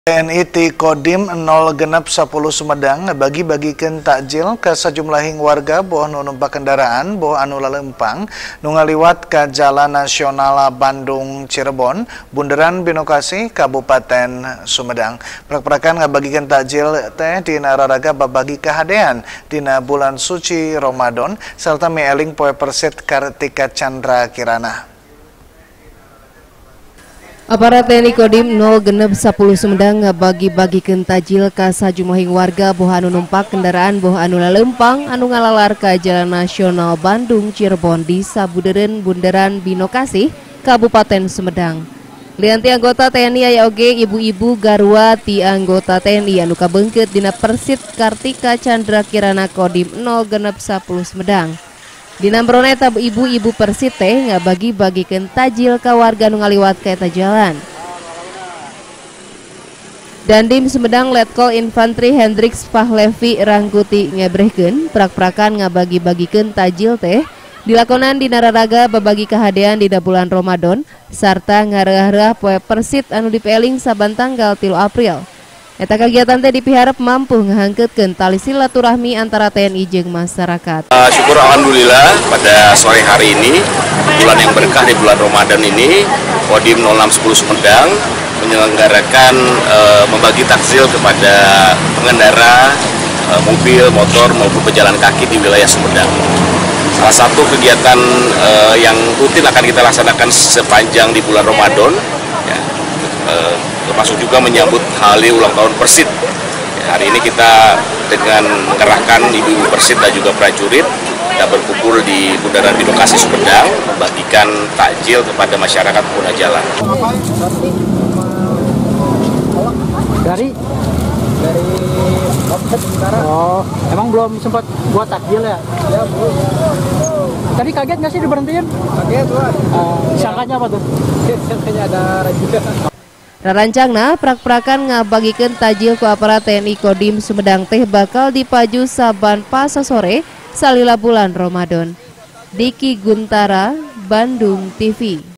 TNI ti Kodim 010 Sumedang bagi-bagikeun takjil ke sejumlah warga boh nu numpak kendaraan boh anu lalempang nu ngaliwat ka Jalan Nasional Bandung Cirebon Bundaran Binokasi Kabupaten Sumedang. Prak-prakan ngabagikeun takjil teh dina raraga babagi kahadean dina bulan suci Ramadan serta mieling poe Persit Kartika Chandra Kirana. Aparat TNI Kodim 010 Sumedang ngabagi-bagikeun tajil ka sajumlahing warga boh anu numpak kendaraan boh anu lalempang anu ngalalar ka Jalan Nasional Bandung Cirebon di sabudeureun Bundaran Binokasi Kabupaten Sumedang. Lianti anggota TNI aya oge ibu-ibu garua ti anggota TNI anu kabeungkeut dina Persit Kartika Chandra Kirana Kodim 010 Sumedang. Dina mbrona eta ibu-ibu Persit teh ngabagi-bagikeun tajil ka warga nu ngaliwat ka eta jalan. Dandim Sumedang Letkol Infantri Hendriks Pahlevi Rangkuti ngebrehkeun prak-prakan ngabagi-bagikeun tajil teh dilakonan dina raraga babagi kahadean dina bulan Ramadan sarta ngareurah poe Persit anu dipeling saban tanggal 3 April. Eta kegiatan teh dipiharep mampu ngahangkeutkeun tali silaturahmi antara TNI jeung masyarakat. Syukur alhamdulillah pada sore hari ini bulan yang berkah di bulan Ramadan ini Kodim 0610 Sumedang menyelenggarakan membagi takjil kepada pengendara mobil, motor maupun pejalan kaki di wilayah Sumedang. Salah satu kegiatan yang rutin akan kita laksanakan sepanjang di bulan Ramadan ya, termasuk juga menyambut hari ulang tahun Persit. Ya, hari ini kita dengan mengerahkan ibu-ibu Persit dan juga prajurit kita berkumpul di Bundaran Binokasi Sumedang membagikan takjil kepada masyarakat pengguna jalan. Dari oh, emang belum sempat buat takjil ya? Ya, belum. Tadi kaget nggak sih diberhentiin? Kaget, Tuan. Sangkanya apa tuh? Sangkanya ada rajutan. Rarancangna prak-prakan ngabagikeun tajil ku aparat TNI Kodim Sumedang teh bakal dipaju saban pasa sore salila bulan Ramadan. Diki Guntara, Bandung TV.